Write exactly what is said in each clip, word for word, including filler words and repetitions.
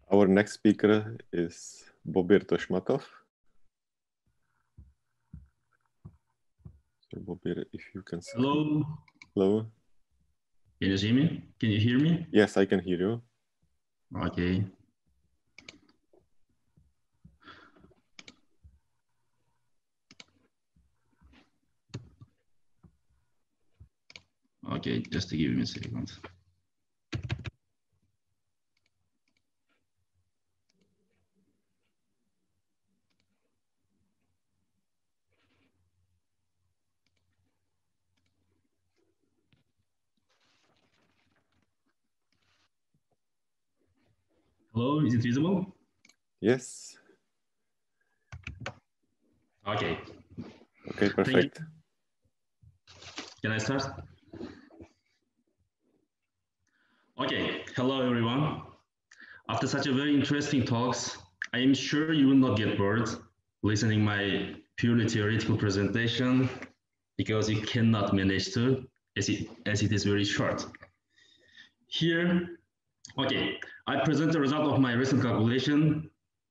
Our next speaker is Bobir Toshmatov. So Bobir, if you can speak. Hello. Hello. Can you see me? Can you hear me? Yes, I can hear you. Okay. Okay, just to give me a second. Hello, is it visible? Yes. Okay. Okay, perfect. Can I start? Okay, hello everyone. After such a very interesting talks, I am sure you will not get bored listening my purely theoretical presentation because you cannot manage to, as it, as it is very short. Here, okay, I present the result of my recent calculation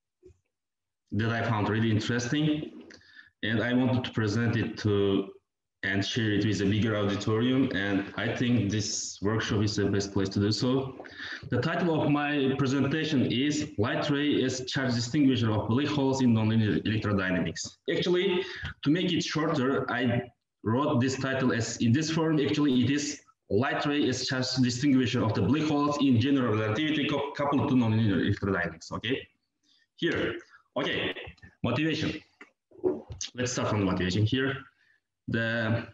that I found really interesting, and I wanted to present it to and share it with a bigger auditorium, and I think this workshop is the best place to do so. The title of my presentation is Light Ray as Charge Distinguisher of Black Holes in Nonlinear Electrodynamics. Actually, to make it shorter, I wrote this title as in this form. Actually, it is Light Ray as Charge Distinguisher of the Black Holes in General Relativity coupled to Nonlinear Electrodynamics, okay? Here, okay, motivation. Let's start from the motivation here. The,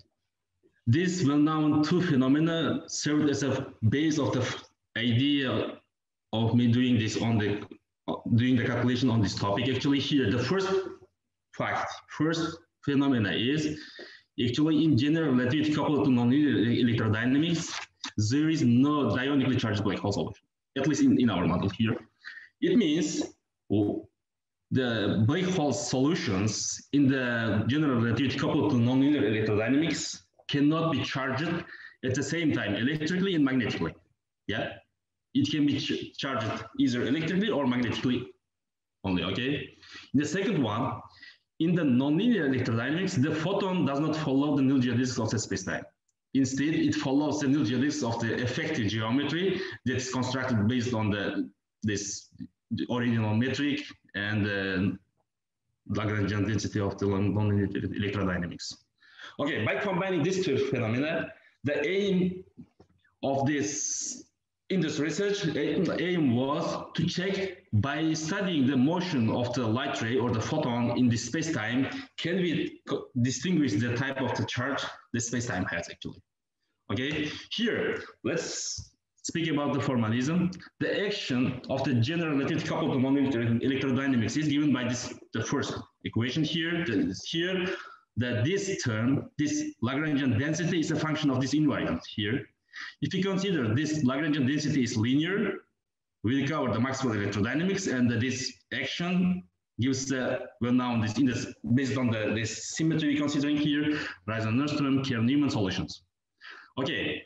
this well-known two phenomena served as a base of the idea of me doing this on the doing the calculation on this topic. Actually, here the first fact, first phenomena is actually in general relativity coupled to nonlinear electrodynamics, there is no dionically charged black hole solution, at least in, in our model here. It means oh, the black hole solutions in the general relativity coupled to nonlinear electrodynamics cannot be charged at the same time electrically and magnetically. Yeah, it can be ch charged either electrically or magnetically only. Okay. In the second one, in the nonlinear electrodynamics, the photon does not follow the null geodesics of the spacetime. Instead, it follows the null geodesics of the effective geometry that's constructed based on the this the original metric and the Lagrangian density of the nonlinear electrodynamics. Okay, by combining these two phenomena, the aim of this in this research, the aim was to check by studying the motion of the light ray or the photon in the space-time, can we distinguish the type of the charge the space-time has actually. Okay, here, let's speak about the formalism. The action of the general relativity coupled to nonlinear electrodynamics is given by this the first equation here. That here, that this term, this Lagrangian density is a function of this invariant here. If you consider this Lagrangian density is linear, we recover the Maxwell electrodynamics, and this action gives the well-known this, in this based on the this symmetry considering here, Reisen-Nordström, Kerr-Newman solutions. Okay.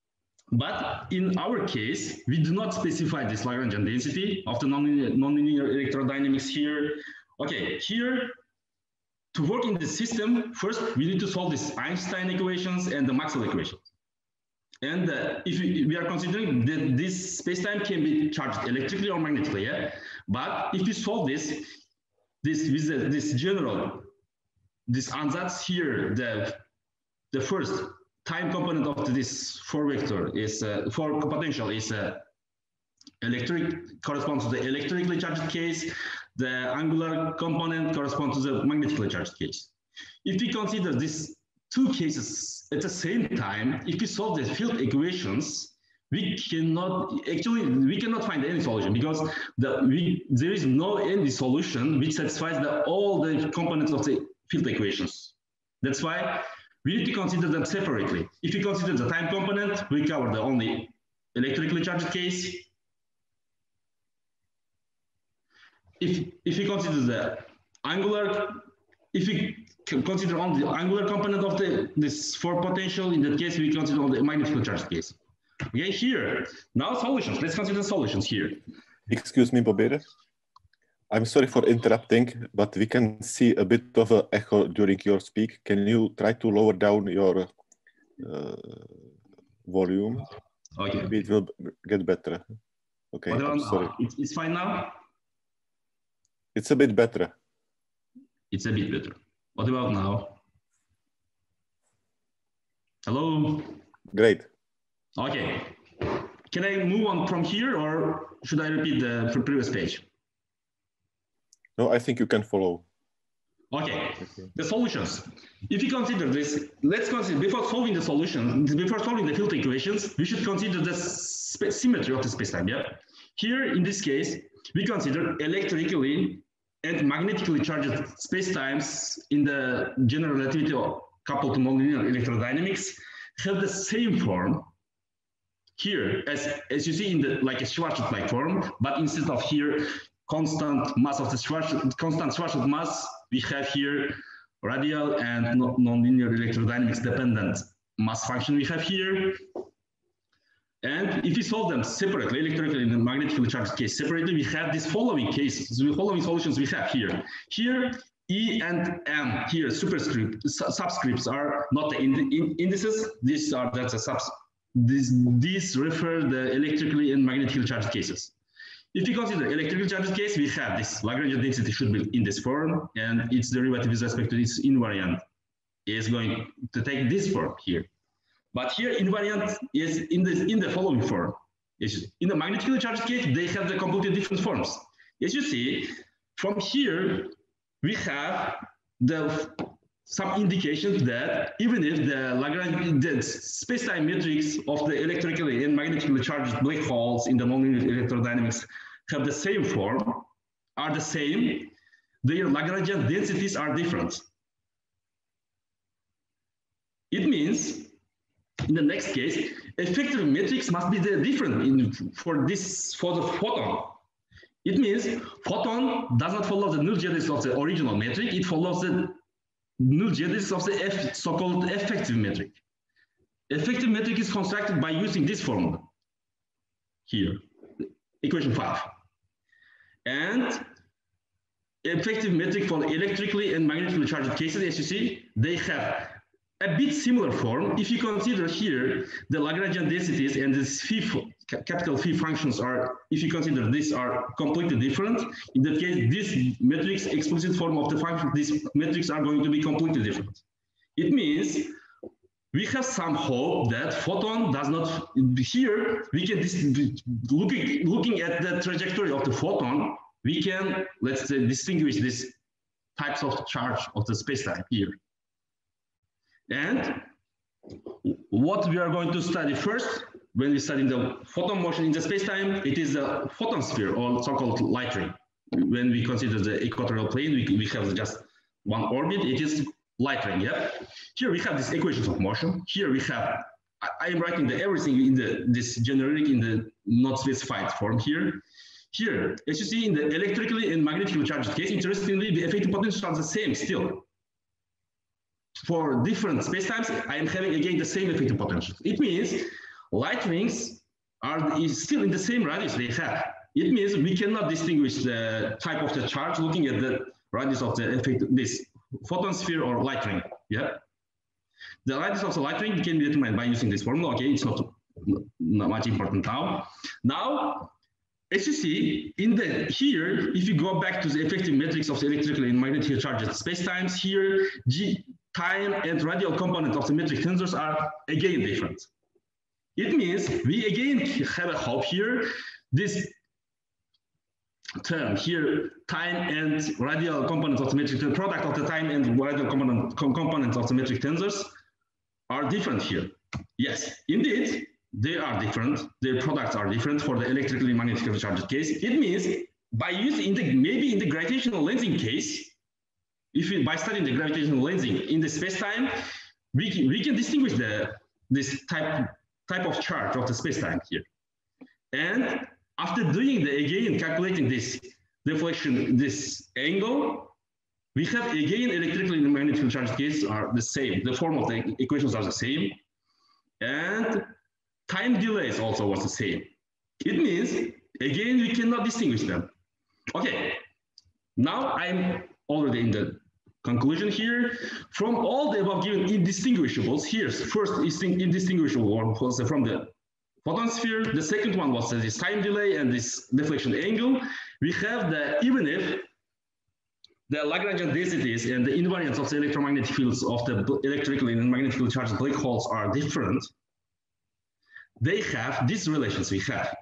But in our case, we do not specify this Lagrangian density of the nonlinear, nonlinear electrodynamics here. Okay, here, to work in the system, first we need to solve these Einstein equations and the Maxwell equations. And uh, if we, we are considering that this spacetime can be charged electrically or magnetically, yeah? But if we solve this, this with the, this general, this ansatz here, the, the first time component of this four vector is uh, for potential is uh, electric corresponds to the electrically charged case. The angular component corresponds to the magnetically charged case. If we consider these two cases at the same time, if we solve the field equations, we cannot actually we cannot find any solution because the we there is no any solution which satisfies the all the components of the field equations. That's why we need to consider them separately. If you consider the time component, we cover the only electrically charged case. If, if you consider the angular, if we consider only the angular component of the this four potential, in that case, we consider only the magnetically charged case. Okay, here, now solutions. Let's consider solutions here. Excuse me, Bobir. I'm sorry for interrupting, but we can see a bit of an echo during your speak. Can you try to lower down your uh, volume? Okay. Maybe it will get better. Okay, What I'm about sorry. now? It's, it's fine now? It's a bit better. It's a bit better. What about now? Hello? Great. Okay. Can I move on from here or should I repeat the previous page? No, I think you can follow. Okay, okay. The solutions. If you consider this, let's consider, before solving the solution, before solving the field equations, we should consider the symmetry of the spacetime, yeah? Here, in this case, we consider electrically and magnetically charged spacetimes in the general relativity coupled to nonlinear electrodynamics have the same form here as, as you see in the, like a Schwarzschild-like form, but instead of here, constant mass of the Schwarzschild, constant Schwarzschild mass, we have here radial and nonlinear electrodynamics dependent mass function we have here. And if we solve them separately, electrically and magnetically charged case separately, we have these following cases, the following solutions we have here. Here, E and M, here superscript, subscripts are not the ind indices, these are that's a subs. This, these refer the electrically and magnetically charged cases. If you consider electrically charged case, we have this Lagrangian density should be in this form, and its derivative with respect to its invariant is going to take this form here. But here invariant is in the in the following form. In the magnetically charged case, they have the completely different forms. As you see, from here we have the some indications that even if the Lagrangian the space-time metrics of the electrically and magnetically charged black holes in the nonlinear electrodynamics have the same form, are the same, their Lagrangian densities are different. It means, in the next case, effective metrics must be different in, for this for the photon. It means photon does not follow the null geodesics of the original metric, it follows the null geodesics of the so-called effective metric. Effective metric is constructed by using this formula here, equation five. And effective metric for electrically and magnetically charged cases, as you see, they have a bit similar form. If you consider here the Lagrangian densities and the phi, capital phi functions are, if you consider these are completely different, in that case, this matrix explicit form of the function, these metrics are going to be completely different. It means we have some hope that photon does not, here we can, looking, looking at the trajectory of the photon, we can, let's say, distinguish these types of charge of the spacetime here. And what we are going to study first, when we study the photon motion in the spacetime, it is the photon sphere, or so-called light ring. When we consider the equatorial plane, we, we have just one orbit, it is light ring, yeah? Here we have these equations of motion. Here we have, I, I am writing the everything in the this generic, in the not specified form here. Here, as you see in the electrically and magnetically charged case, interestingly, the effective potentials are the same still. For different spacetimes, I am having again the same effective potential. It means light rings are is still in the same radius they have. It means we cannot distinguish the type of the charge looking at the radius of the effect, this photon sphere or light ring. Yeah, the radius of the light ring can be determined by using this formula. Okay, it's not, not much important now. Now, as you see in the here, if you go back to the effective metrics of the electrically and magnetically charged spacetimes, here G time and radial component of the metric tensors are again different. It means we again have a hope here. This term here, time and radial components of the metric, the product of the time and radial component, com components of the metric tensors are different here. Yes, indeed, they are different. Their products are different for the electrically and magnetically charged case. It means by using the, maybe in the gravitational lensing case, if we, by studying the gravitational lensing in the spacetime, we can, we can distinguish the this type type of charge of the spacetime here. And after doing the again calculating this deflection, this angle, we have again electrically and magnetically charged cases are the same. The form of the equations are the same, and time delays also was the same. It means again, we cannot distinguish them. Okay, now I'm already in the conclusion here. From all the above given indistinguishables, here's first indistinguishable one was from the photon sphere. The second one was this time delay and this deflection angle. We have the, even if the Lagrangian densities and the invariance of the electromagnetic fields of the electrically and magnetically charged black holes are different, they have these relations we have.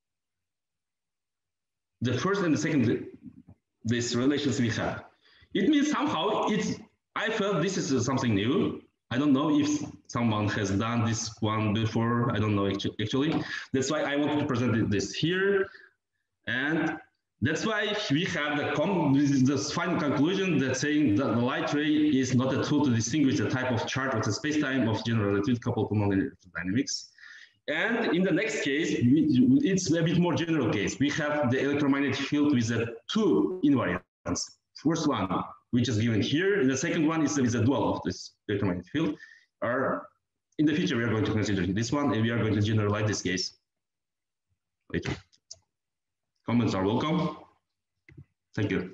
The first and the second, these relations we have. It means somehow it's, I felt this is something new. I don't know if someone has done this one before. I don't know actually. That's why I wanted to present this here. And that's why we have the com this final conclusion that saying that the light ray is not a tool to distinguish the type of charge of the spacetime of general relativity coupled to nonlinear dynamics. And in the next case, it's a bit more general case. We have the electromagnetic field with the two invariants. First one, which is given here, and the second one is with the dual of this electromagnetic field. Or in the future, we are going to consider this one, and we are going to generalize this case later. Comments are welcome. Thank you.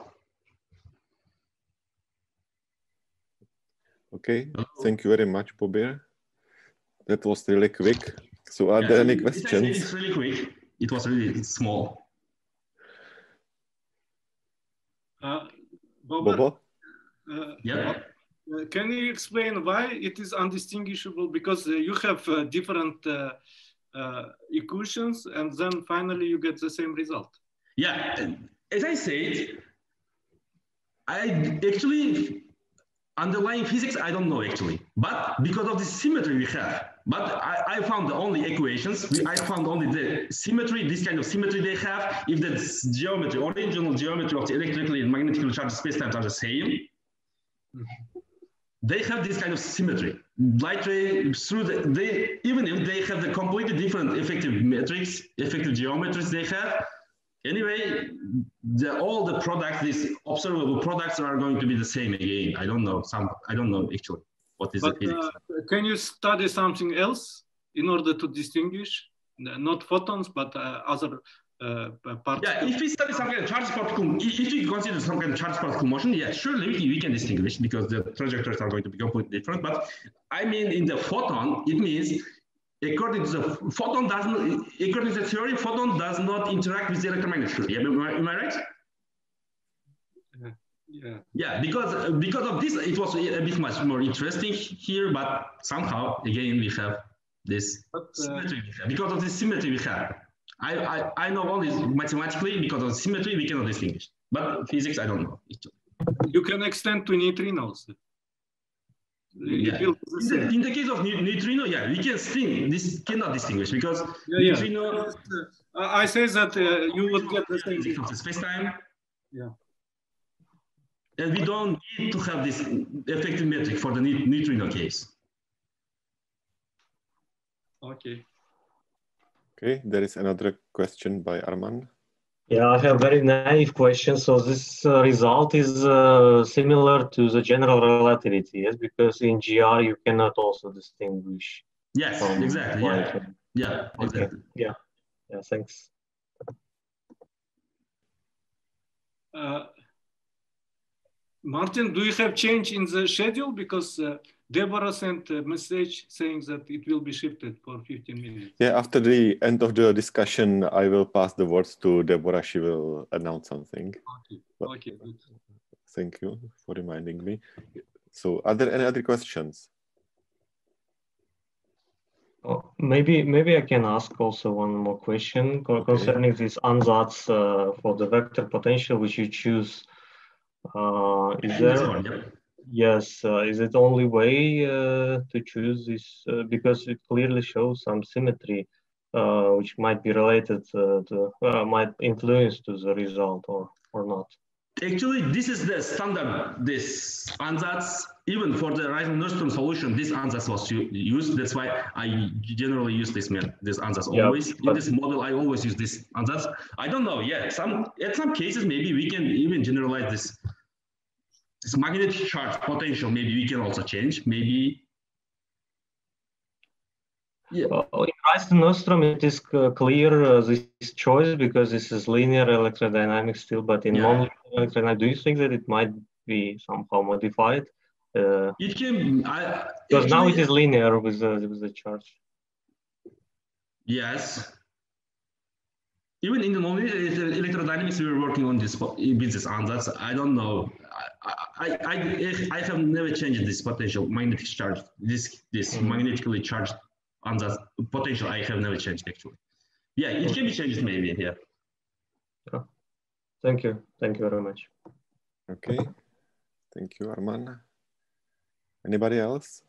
Okay, thank you very much, Bobir. That was really quick. So are yeah, there any it, questions? It's really quick. It was really small. Uh, Bobo? Uh, yeah. Uh, can you explain why it is undistinguishable? Because uh, you have uh, different uh, uh, equations and then finally you get the same result. Yeah, as I said, I actually, underlying physics, I don't know actually, but because of the symmetry we have, but I, I found the only equations, we, I found only the symmetry, this kind of symmetry they have, if the geometry, original geometry of the electrically and magnetically charged spacetimes are the same, mm-hmm. they have this kind of symmetry. Light ray, through the, they, even if they have the completely different effective metrics, effective geometries they have, anyway, the, all the products, these observable products are going to be the same again. I don't know. Some I don't know actually what is but, the physics. Uh, can you study something else in order to distinguish, not photons, but uh, other uh, particles? Yeah, if we study some kind of charge particle, if we consider some kind of charge particle motion, yeah, surely we, we can distinguish because the trajectories are going to be completely different. But I mean, in the photon, it means according to the photon doesn't, according to the theory, photon does not interact with the electromagnetic field. Yeah, am I, am I right? Yeah. Yeah. Yeah, because because of this, it was a bit much more interesting here. But somehow, again, we have this but, uh, symmetry. We have. Because of the symmetry we have, I, I I know only mathematically because of the symmetry we cannot distinguish. But physics, I don't know. You can extend to neutrinos. Yeah. In the, in the case of neutrino, yeah, we can still this cannot distinguish because yeah, neutrino. Yeah. Uh, I say that uh, you would get the same from the space-time. Yeah. And we don't need to have this effective metric for the neutrino case. Okay. Okay, there is another question by Arman. Yeah, I have very naive question. So this uh, result is uh, similar to the general relativity, yes? Because in G R you cannot also distinguish. Yes, exactly. Yeah, yeah, okay. exactly. Yeah, yeah. Thanks. Uh, Martin, do you have change in the schedule? Because uh, Deborah sent a message saying that it will be shifted for fifteen minutes. Yeah, after the end of the discussion, I will pass the words to Deborah. She will announce something. Okay, but okay. Good. Thank you for reminding me. So are there any other questions? Oh, maybe maybe I can ask also one more question okay. concerning this ansatz uh, for the vector potential which you choose. Uh, is there? Yes, uh, is it the only way uh, to choose this? Uh, because it clearly shows some symmetry, uh, which might be related uh, to, uh, might influence to the result or, or not. Actually, this is the standard, this ansatz, even for the Riemann-Nernst solution, this ansatz was used. That's why I generally use this this ansatz yeah, always. In this model, I always use this ansatz. I don't know, yeah, some, at some cases, maybe we can even generalize this This magnetic charge potential, maybe we can also change, maybe. Yeah. Well, in Christ Nostrum, it is clear uh, this choice because this is linear electrodynamics still, but in Yeah. non-linear electrodynamics, do you think that it might be somehow modified? Uh, It can. I, because actually, now it is linear with the with the charge. Yes. Even in the non-linear electrodynamics, we were working on this with this ansatz. I don't know. I, I, I, I have never changed this potential magnetic charge. This this mm. magnetically charged ansatz potential. I have never changed actually. Yeah, it okay. can be changed maybe. Yeah. yeah. Thank you. Thank you very much. Okay. Thank you, Arman. Anybody else?